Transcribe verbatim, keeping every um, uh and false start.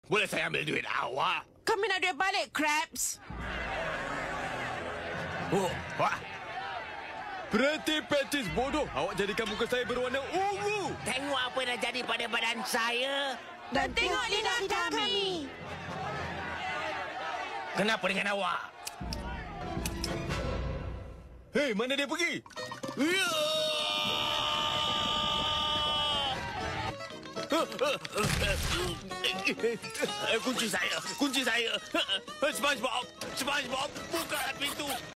boleh saya ambil duit awak? Kami nak duit balik, Krabs. Oh, wah. Berhenti petis bodoh. Awak jadikan muka saya berwarna ungu. Tengok apa yang dah jadi pada badan saya. Dan tengok lidah kami. Kenapa dengan awak? Hei, mana dia pergi? Ya! Kunci saya, kunci saya. SpongeBob, SpongeBob, buka pintu.